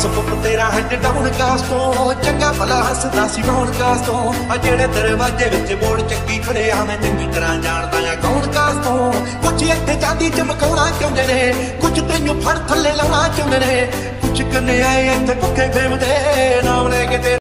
ਸੁਪੁੱਪ ਤੇਰਾ head down ਕਾਸ ਤੋਂ ਚੰਗਾ ਭਲਾ ਹੱਸਦਾ ਸੀ ਰੌਣ ਕਾਸ ਤੋਂ ਆ ਜਿਹੜੇ ਦਰਵਾਜ਼ੇ ਵਿੱਚ ਬੋੜ ਚੱਕੀ ਖੜੇ ਆ ਮੈਂ ਚੰਗੀ ਤਰ੍ਹਾਂ ਜਾਣਦਾ ਆ ਕੌਣ ਕਾਸ ਤੋਂ ਕੁਝ ਇੱਥੇ ਚਾਂਦੀ ਚਮਕਾਉਣਾ ਚਾਹੁੰਦੇ ਨੇ ਕੁਝ ਤੈਨੂੰ ਫੜ ਥੱਲੇ ਲਾਉਣਾ ਚਾਹੁੰਦੇ ਨੇ ਕੁਝ ਕੰਨੇ ਆਏ ਇੱਥੇ ਭੁੱਖੇ ਫੇਮਦੇ ਨਾਮ ਲੈ ਕੇ